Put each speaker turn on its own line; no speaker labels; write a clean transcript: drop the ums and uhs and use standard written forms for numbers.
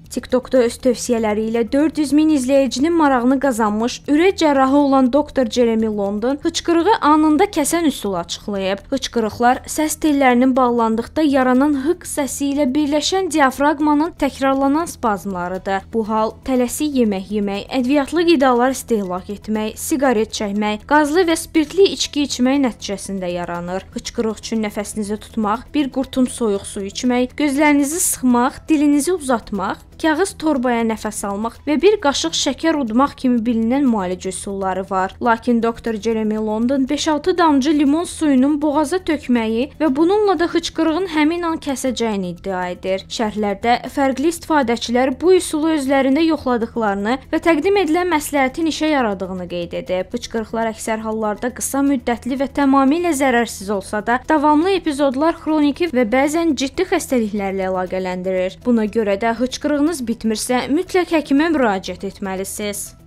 TikTokda öz tövsiyələri ilə 400 min izləyicinin marağını qazanmış ürək cərrahı olan doktor Jeremy London hıçqırığı anında kəsən üsul açıqlayıb. Hıçqırıqlar səs tellərinin bağlandıqda yaranan hık səsi ilə birləşən diafraqmanın təkrarlanan spazmlarıdır. Bu hal tələsik yemək yemək, ədviyyatlı qidalar istehlak etmək, siqaret çəkmək, qazlı və spirtli içki içmək nəticəsində yaranır. Hıçqırıq üçün nəfəsinizi tutmaq, bir qurtum soyuq su içmək, gözlərinizi sıxmaq, dilinizi uzatmaq, kağız torbaya nəfəs almaq və bir qaşıq şəkər udmaq kimi bilinən müalicə üsulları var. Lakin doktor Jeremy London 5-6 damcı limon suyunun boğaza tökməyi və bununla da hıçqırığın həmin an kəsəcəyini iddia edir. Şərhlərdə fərqli istifadəçilər bu üsulu özlərində yoxladıqlarını və təqdim edilən məsləhətin işə yaradığını qeyd edib. Hıçqırıqlar əksər hallarda qısa müddətli və tamamilə zərərsiz olsa da, davamlı epizodlar xroniki və bəzən ciddi xəstəliklərlə əlaqələndirir. Buna görə də hıçqırığınız bitmirsə, mütləq həkimə müraciət etməlisiniz.